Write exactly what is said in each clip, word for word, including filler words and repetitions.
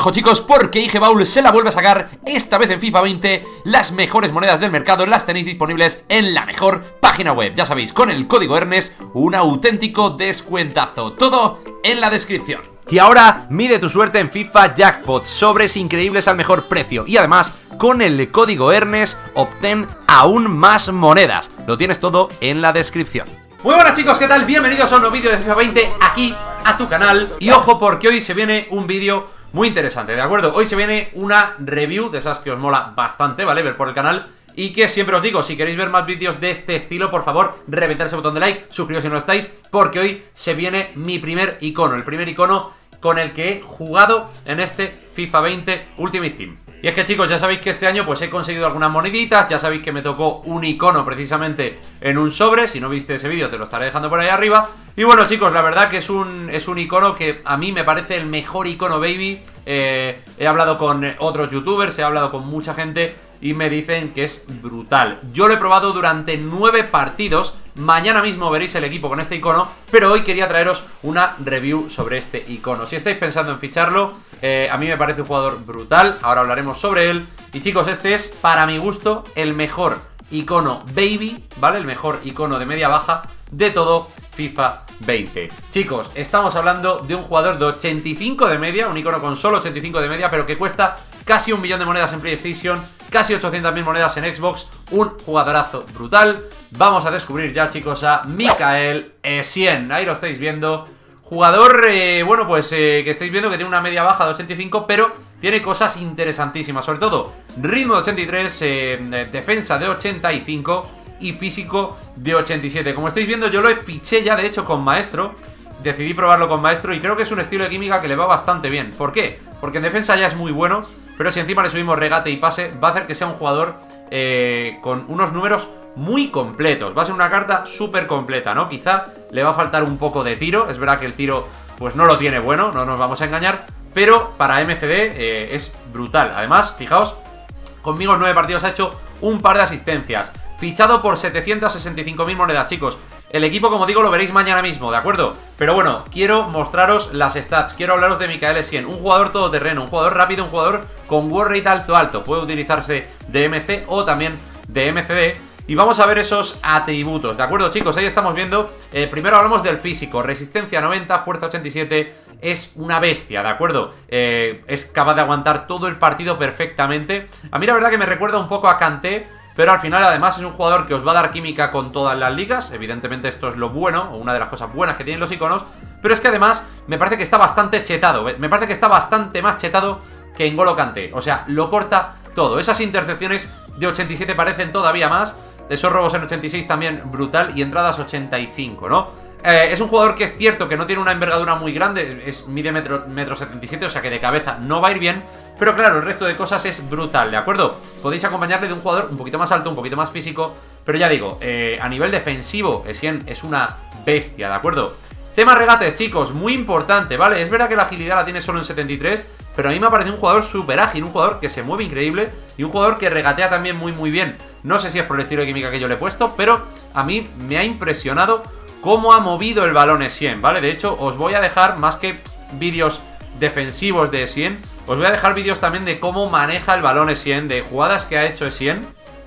ojo chicos, porque I G Baul se la vuelve a sacar, esta vez en FIFA veinte. Las mejores monedas del mercado las tenéis disponibles en la mejor página web. Ya sabéis, con el código Ernest, un auténtico descuentazo. Todo en la descripción. Y ahora, mide tu suerte en FIFA Jackpot, sobres increíbles al mejor precio. Y además, con el código Ernest, obtén aún más monedas. Lo tienes todo en la descripción. Muy buenas chicos, ¿qué tal? Bienvenidos a un nuevo vídeo de FIFA veinte aquí a tu canal. Y ojo, porque hoy se viene un vídeo muy interesante, ¿de acuerdo? Hoy se viene una review de esas que os mola bastante, ¿vale? Ver por el canal. Y que siempre os digo, si queréis ver más vídeos de este estilo, por favor, reventar ese botón de like, suscribiros si no lo estáis, porque hoy se viene mi primer icono, el primer icono con el que he jugado en este FIFA veinte Ultimate Team. Y es que chicos, ya sabéis que este año pues he conseguido algunas moneditas, ya sabéis que me tocó un icono precisamente en un sobre. Si no viste ese vídeo te lo estaré dejando por ahí arriba. Y bueno chicos, la verdad que es un, es un icono que a mí me parece el mejor icono baby. eh, He hablado con otros youtubers, he hablado con mucha gente y me dicen que es brutal. Yo lo he probado durante nueve partidos. Mañana mismo veréis el equipo con este icono, pero hoy quería traeros una review sobre este icono. Si estáis pensando en ficharlo, eh, a mí me parece un jugador brutal. Ahora hablaremos sobre él. Y chicos, este es, para mi gusto, el mejor icono baby, ¿vale? El mejor icono de media baja de todo FIFA veinte. Chicos, estamos hablando de un jugador de ochenta y cinco de media, un icono con solo ochenta y cinco de media, pero que cuesta casi un millón de monedas en PlayStation, casi ochocientas mil monedas en Xbox. Un jugadorazo brutal. Vamos a descubrir ya chicos a Mikael Essien. Ahí lo estáis viendo. Jugador, eh, bueno pues eh, que estáis viendo que tiene una media baja de ochenta y cinco, pero tiene cosas interesantísimas. Sobre todo ritmo de ochenta y tres, eh, defensa de ochenta y cinco y físico de ochenta y siete. Como estáis viendo, yo lo fiché ya de hecho con Maestro. Decidí probarlo con Maestro y creo que es un estilo de química que le va bastante bien. ¿Por qué? Porque en defensa ya es muy bueno, pero si encima le subimos regate y pase, va a hacer que sea un jugador eh, con unos números muy completos. Va a ser una carta súper completa, ¿no? Quizá le va a faltar un poco de tiro. Es verdad que el tiro pues no lo tiene bueno, no nos vamos a engañar, pero para M C D eh, es brutal. Además, fijaos, conmigo en nueve partidos ha hecho un par de asistencias. Fichado por setecientas sesenta y cinco mil monedas, chicos. El equipo, como digo, lo veréis mañana mismo, ¿de acuerdo? Pero bueno, quiero mostraros las stats. Quiero hablaros de Mikael Essien. Un jugador todoterreno, un jugador rápido, un jugador con work rate alto alto. Puede utilizarse de M C o también de M C D. Y vamos a ver esos atributos, ¿de acuerdo chicos? Ahí estamos viendo, eh, primero hablamos del físico. Resistencia noventa, fuerza ochenta y siete. Es una bestia, ¿de acuerdo? Eh, es capaz de aguantar todo el partido perfectamente. A mí la verdad que me recuerda un poco a Kanté, pero al final además es un jugador que os va a dar química con todas las ligas. Evidentemente esto es lo bueno, o una de las cosas buenas que tienen los iconos. Pero es que además me parece que está bastante chetado. Me parece que está bastante más chetado que N'Golo Kanté. O sea, lo corta todo. Esas intercepciones de ochenta y siete parecen todavía más. Esos robos en ochenta y seis también brutal. Y entradas ochenta y cinco, ¿no? Eh, es un jugador que es cierto que no tiene una envergadura muy grande. Es, mide metro, metro setenta y siete, o sea que de cabeza no va a ir bien. Pero claro, el resto de cosas es brutal, ¿de acuerdo? Podéis acompañarle de un jugador un poquito más alto, un poquito más físico. Pero ya digo, eh, a nivel defensivo, Essien es una bestia, ¿de acuerdo? Tema regates, chicos, muy importante, ¿vale? Es verdad que la agilidad la tiene solo en setenta y tres, pero a mí me ha parecido un jugador súper ágil, un jugador que se mueve increíble y un jugador que regatea también muy muy bien. No sé si es por el estilo de química que yo le he puesto, pero a mí me ha impresionado cómo ha movido el balón Essien, ¿vale? De hecho, os voy a dejar, más que vídeos defensivos de Essien, os voy a dejar vídeos también de cómo maneja el balón Essien, de jugadas que ha hecho Essien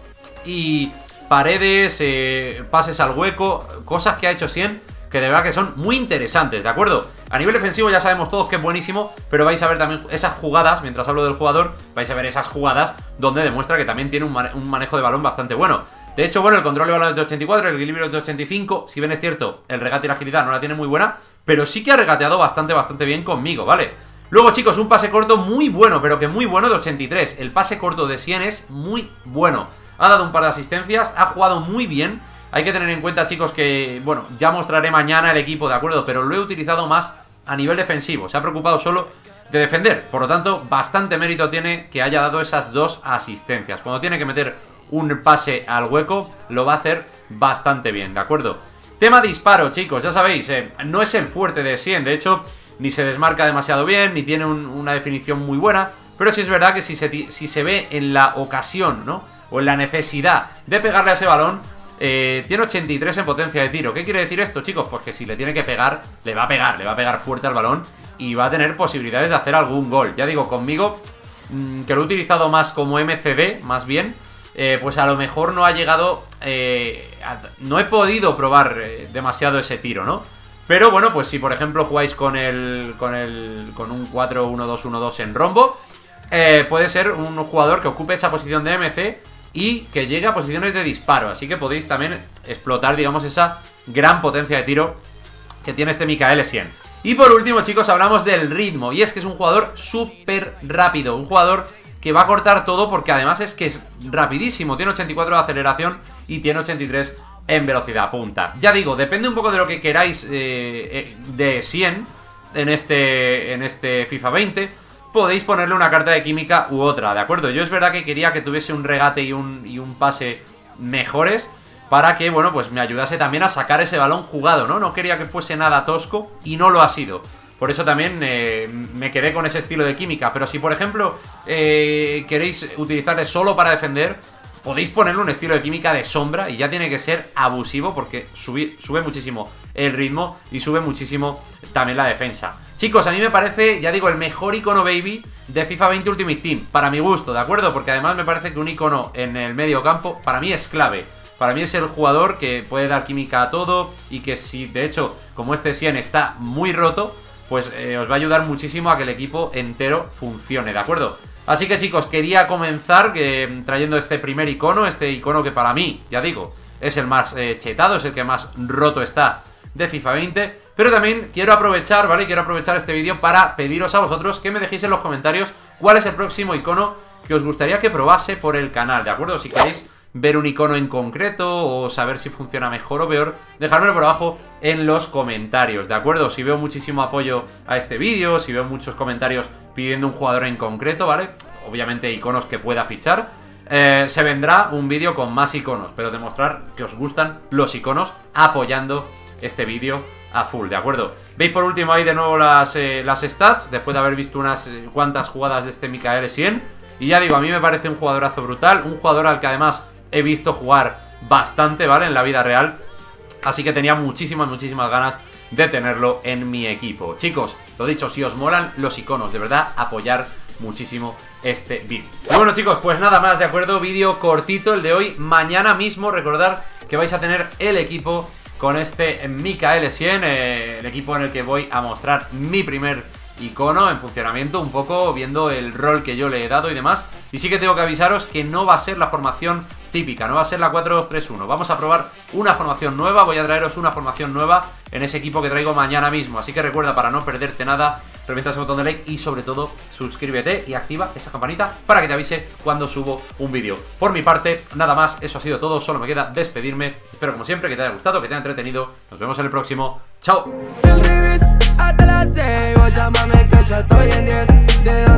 y paredes, eh, pases al hueco, cosas que ha hecho Essien que de verdad que son muy interesantes, ¿de acuerdo? A nivel defensivo ya sabemos todos que es buenísimo, pero vais a ver también esas jugadas, mientras hablo del jugador, vais a ver esas jugadas donde demuestra que también tiene un, mane un manejo de balón bastante bueno. De hecho, bueno, el control de balón es de ochenta y cuatro, el equilibrio es de ochenta y cinco, si bien es cierto, el regate y la agilidad no la tiene muy buena, pero sí que ha regateado bastante, bastante bien conmigo, ¿vale? Luego, chicos, un pase corto muy bueno, pero que muy bueno de ochenta y tres. El pase corto de Essien es muy bueno. Ha dado un par de asistencias, ha jugado muy bien. Hay que tener en cuenta, chicos, que, bueno, ya mostraré mañana el equipo, ¿de acuerdo? Pero lo he utilizado más a nivel defensivo. Se ha preocupado solo de defender. Por lo tanto, bastante mérito tiene que haya dado esas dos asistencias. Cuando tiene que meter un pase al hueco, lo va a hacer bastante bien, ¿de acuerdo? Tema disparo, chicos, ya sabéis, eh, no es el fuerte de Essien. De hecho, ni se desmarca demasiado bien, ni tiene un, una definición muy buena. Pero sí es verdad que si se, si se ve en la ocasión, ¿no? O en la necesidad de pegarle a ese balón, Eh, tiene ochenta y tres en potencia de tiro. ¿Qué quiere decir esto, chicos? Pues que si le tiene que pegar, le va a pegar, le va a pegar fuerte al balón. y va a tener posibilidades de hacer algún gol. Ya digo, conmigo, mmm, que lo he utilizado más como M C D, más bien, eh, pues a lo mejor no ha llegado, eh, a, no he podido probar eh, demasiado ese tiro, ¿no? Pero bueno, pues si por ejemplo jugáis con el, con el, con un cuatro uno dos uno dos en rombo, eh, puede ser un jugador que ocupe esa posición de M C y que llegue a posiciones de disparo. Así que podéis también explotar, digamos, esa gran potencia de tiro que tiene este Mikael Essien. Y por último, chicos, hablamos del ritmo. Y es que es un jugador súper rápido. Un jugador que va a cortar todo porque además es que es rapidísimo. Tiene ochenta y cuatro de aceleración y tiene ochenta y tres en velocidad punta. Ya digo, depende un poco de lo que queráis eh, eh, de Essien en este, en este FIFA veinte. Podéis ponerle una carta de química u otra, ¿de acuerdo? Yo es verdad que quería que tuviese un regate y un, y un pase mejores para que, bueno, pues me ayudase también a sacar ese balón jugado, ¿no? No quería que fuese nada tosco y no lo ha sido. Por eso también eh, me quedé con ese estilo de química. Pero si, por ejemplo, eh, queréis utilizarle solo para defender, podéis ponerle un estilo de química de sombra y ya tiene que ser abusivo porque sube, sube muchísimo el ritmo y sube muchísimo también la defensa. Chicos, a mí me parece, ya digo, el mejor icono baby de FIFA veinte Ultimate Team, para mi gusto, ¿de acuerdo? Porque además me parece que un icono en el medio campo, para mí es clave. Para mí es el jugador que puede dar química a todo y que si, de hecho, como este Essien está muy roto, pues eh, os va a ayudar muchísimo a que el equipo entero funcione, ¿de acuerdo? Así que, chicos, quería comenzar eh, trayendo este primer icono, este icono que para mí, ya digo, es el más eh, chetado, es el que más roto está de FIFA veinte. Pero también quiero aprovechar, ¿vale? Quiero aprovechar este vídeo para pediros a vosotros que me dejéis en los comentarios cuál es el próximo icono que os gustaría que probase por el canal, ¿de acuerdo? Si queréis ver un icono en concreto o saber si funciona mejor o peor, dejármelo por abajo en los comentarios, ¿de acuerdo? Si veo muchísimo apoyo a este vídeo, si veo muchos comentarios pidiendo un jugador en concreto, ¿vale? Obviamente iconos que pueda fichar, eh, se vendrá un vídeo con más iconos, pero demostrar que os gustan los iconos apoyando este vídeo a full, ¿de acuerdo? Veis por último ahí de nuevo las, eh, las stats, después de haber visto unas eh, cuantas jugadas de este Mikael Essien. Y ya digo, a mí me parece un jugadorazo brutal, un jugador al que además he visto jugar bastante, ¿vale? En la vida real. Así que tenía muchísimas, muchísimas ganas de tenerlo en mi equipo. Chicos, lo dicho, si os molan los iconos, de verdad, apoyar muchísimo este vídeo. Y bueno, chicos, pues nada más, ¿de acuerdo? Vídeo cortito el de hoy. Mañana mismo recordad que vais a tener el equipo con este Mikael Essien, eh, el equipo en el que voy a mostrar mi primer icono en funcionamiento, un poco viendo el rol que yo le he dado y demás. Y sí que tengo que avisaros que no va a ser la formación típica, no va a ser la cuatro dos tres uno. Vamos a probar una formación nueva, voy a traeros una formación nueva en ese equipo que traigo mañana mismo. Así que recuerda, para no perderte nada, revienta ese botón de like y sobre todo suscríbete y activa esa campanita para que te avise cuando subo un vídeo. Por mi parte, nada más, eso ha sido todo, solo me queda despedirme. Espero como siempre que te haya gustado, que te haya entretenido. Nos vemos en el próximo. ¡Chao! Hasta las seis, vos llámame que ya estoy en diez. De